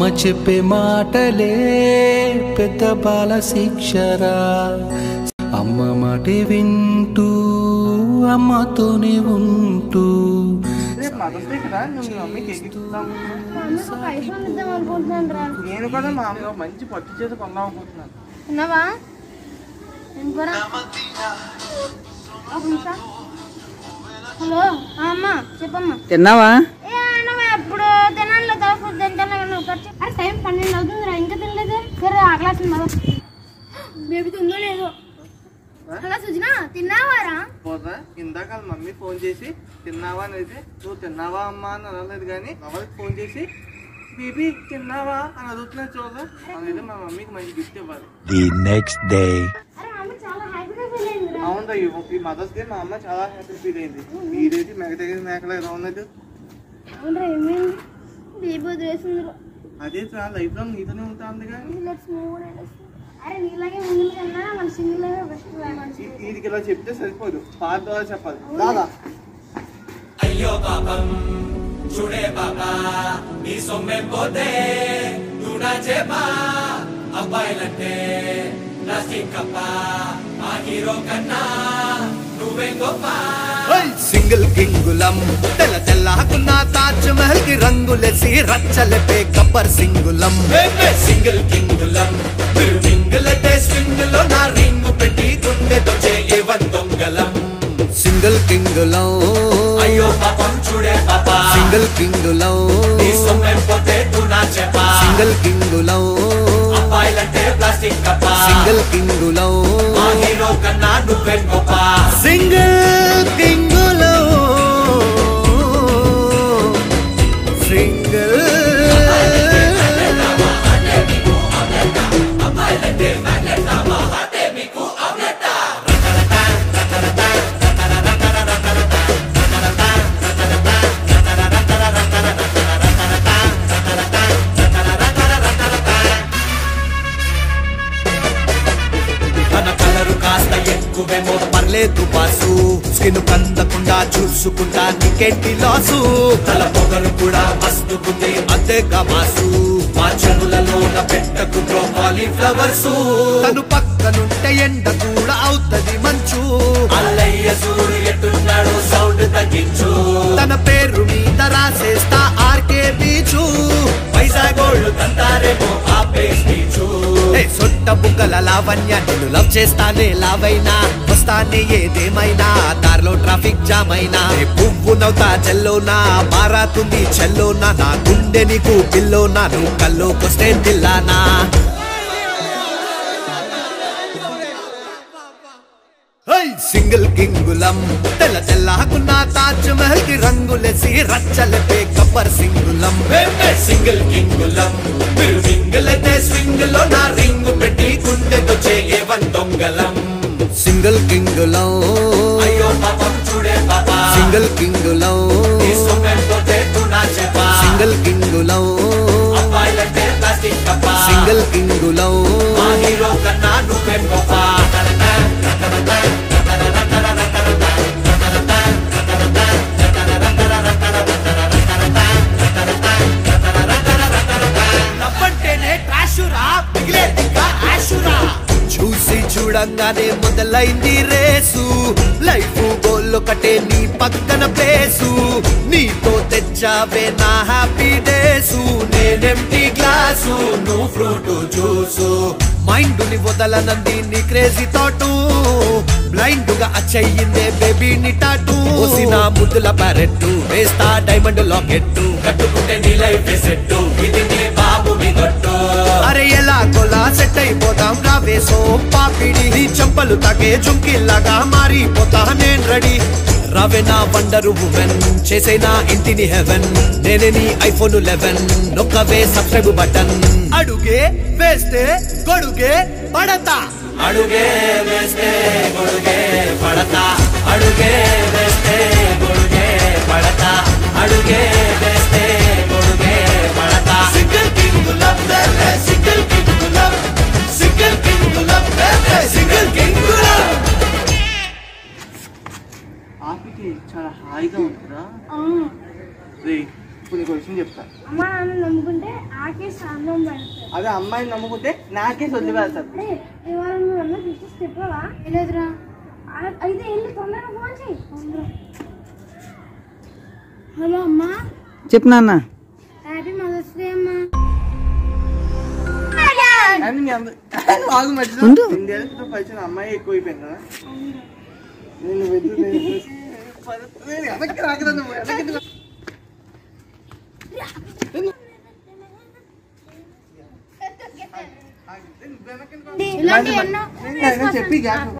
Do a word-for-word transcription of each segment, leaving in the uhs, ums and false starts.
అమ్మ చెప్పే మాటలే పెద్ద బాల శిక్షరా అమ్మ మాట వింటూ అమ్మతోనే ఉంటూ నేను కూడా మా అమ్మ మంచి పట్టు చేసి కొందాం అనుకుంటున్నాను. హలో అమ్మ చెప్పమ్మా. తిన్నావా? ఎప్పుడు తినాలి టైం పన్నెండు అవుతుందిరా ఇంకా తినలేదు. సరే ఆకలేస్తుంది మళ్ళా బేబీ తిందో లేదు. హలో సుజనా తిన్నావారా? పోతా ఇందాక మమ్మీ ఫోన్ చేసి తిన్నావా అని అయితే నువ్వు తిన్నావా అమ్మా అని అనలేదు, కానీ ఎవరికి ఫోన్ చేసి బేబీ తిన్నావా అని అడుగుతున్నా చూడదా. అనేది మా మమ్మీకి మంచి గిఫ్ట్ ఇవ్వాలి. అవును ఈ మదర్స్ డే మా అమ్మ చాలా హ్యాపీ ఫీల్ అయింది. మీరేది మేక దగ్గర మేకలా ఎలా ఉన్నది? అదే చాలా లైఫ్ లాంగ్ నీతోనే ఉంటుంది. ఇది ఇలా చెప్తే సరిపోదు, పాట ద్వారా చెప్పాలి. దాదా అయ్యో పాపం చూడే బాబా నీ సొమ్మె పోతే నువ్వు చేపా అబ్బాయిలంటే ప్లాస్టిక్ కప్ప ఆ హీరో కన్నా నువ్వే గొప్ప. సింగిల్ కింగులం తెల్ల తెల్లకున్న తాజ్ మహల్ కి రంగులేసి రచ్చలపే గబ్బర్ సింగులం. సింగిల్ కింగులం రింగులటే స్వింగ్ లో నా రింగు పెట్టి గుండెతో చేయవన్ దొంగలం. సింగిల్ కింగులం అయ్యో పాపం చూడే పాపా సింగిల్ కింగులం నీ సొమ్మె పోతే నువ్వు నా చేపా. సింగిల్ కింగులం అబ్బాయిలంటే ప్లాస్టిక్ కప్ప సింగిల్ కింగులం ఆ హీరో కన్నా నువ్వే గొప్ప. సింగిల్ కింగులం సింగిల్ ఎక్కువేమో పర్లేదు బాసు స్కిన్ కందకుండా చూసుకుంటా నీకేంటి లాసు. తల పొగలు కూడా మస్తు ఉంది అంతేగా బాసు మా చెరువులలోన పెట్టకు బ్రో కాలీఫ్లవర్స్. తను పక్కనుంటే ఎండ కూడా అవుతది మంచు. అల్లయ్య సూర్యుడు ఎట్టున్నాడు సౌండ్ తగ్గించు. తన పేరు మీద రాసేస్తా ఆర్కే బీచు. వైజాగోళ్ళు తంతారేమో ఆపే స్పీచు. సొట్ట బుగ్గల లావణ్య నేను లవ్ చేస్తానే లావైనా వస్తానే ఏదేమైనా దారిలో ట్రాఫిక్ జామ్ అయినా పువ్వు నవ్వుతా చెల్లోనా మారాతుంది చెల్లోనా నా గుండె నీకు పిల్లోనా నువ్వు కల్లోకొస్తే తిల్లానా. సింగిల్ కింగులం తెల్ల తెల్లకున్న తాజ్ మహల్ కి రంగులేసి రచ్చలపే గబ్బర్ సింగులం. సింగిల్ కింగులం రింగులతే స్వింగ్ లో నా రింగు పెట్టి గుండెతో చేయవన్ దొంగలం. సింగిల్ కింగులం అయ్యో పాపం చూడే పాపా సింగిల్ కింగులం నీ సొమ్మె పోతే నువ్వు నా చేపా. సింగిల్ కింగులం అబ్బాయిలంటే ప్లాస్టిక్ కప్ప సింగిల్ కింగులం ఆ హీరో కన్నా నువ్వే గొప్ప. చూసి చూడంగానే మొదలైంది రేసు లైఫ్ గోల్ ఒకటే నీ పక్కన ప్లేసు. నీతో తెచ్చావే నా హ్యాపీ డేసు. నేనెంటీ గ్లాసు నువ్వు ఫ్రూట్ జ్యూసు. మైండ్ ని వదలనంది నీ క్రేజీ థాటు. బ్లైండ్ గా అచ్చయ్యిందే బేబీ ని టాటూ. ఓసిన ముద్దుల ప్యారెట్టు వేస్తా డైమండ్ లాకెట్టు. కట్టుకుంటే నీ లైఫ్ సెట్టు ఇది నీ బాబు మీ దొట్టు. అరే ఎలా కొలా సెట్ అయిపోతాం రావేసో పాపిడి. నీ చంపలు తాకే జుంకిల్లాగా మారిపోతా నేను రెడీ. రావే నా వండరు ఉమెన్ చేసేనా ఇంటిని హెవెన్. నేనే నీ ఐఫోన్ లెవెన్ నొక్కవే సబ్స్క్రైబ్ బటన్. అడుగే వేస్తే గొడుగే పడతా. అడుగే వేస్తే గొడుగే పడతా. అడుగే వేస్తే గొడుగే పడతా. అడుగే వేస్తే గొడుగే పడతా. సింగిల్ కింగులం సింగిల్ కింగులం సింగిల్ కింగులం సింగిల్ కింగులం. ఆపికి చాలా హాయిగా ఉంటుందా? ఇప్పుడు నీకు విషయం చెప్తా. అమ్మ నాన్న నమ్ముకుంటే ఆకే సాంతం పెడతారు. అదే అమ్మాయిని నమ్ముకుంటే నాకే వదిలి వెళ్తారు. అరే ఇవాళ నువ్వు అన్న పిక్చర్స్ చెప్పావా? లేదురా. అయితే వెళ్ళి తొందరగా ఫోన్ చేయి. హలో అమ్మా. చెప్పు నాన్న. హ్యాపీ మదర్స్ డే అమ్మా. పరిచయం అమ్మాయి ఎక్కువైపోయిందా? నేను చెప్పి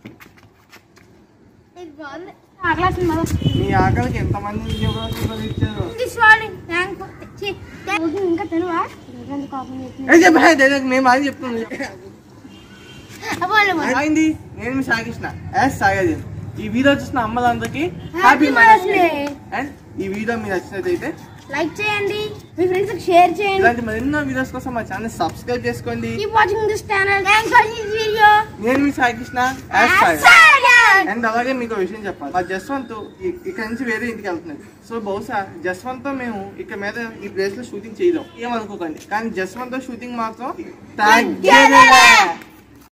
మీ ఆకలికి ఎంత మంది ఇచ్చారు? ఇంకా తెలువా? మేము అది చెప్తుంది. నేను మీ సాగిష్ణ సాగది. ఈ వీడియో చూసిన అమ్మలందరికీ హ్యాపీ మదర్స్ డే. అండ్ ఈ వీడియో మీరు నచ్చినట్లయితే లైక్ చేయండి, మీ ఫ్రెండ్స్ కి షేర్ చేయండి. ఇలాంటి మరెన్నో వీడియోస్ కోసం మా ఛానల్ సబ్స్క్రైబ్ చేసుకోండి. Keep watching this channel. Thanks for this video. నేను మీ సాగిష్ణ అండ్ అలాగే మీకు విషయం చెప్పాలి. మా జస్వంత్ ఇక్కడ నుంచి వేరే ఇంటికి వెళ్తున్నది. సో బహుశా జస్వంత్ తో మేము ఇక్కడ మీద ఈ ప్లేస్ లో షూటింగ్ చేయలేం, ఏమనుకోకండి. కానీ జస్వంత్ తో షూటింగ్ మాత్రం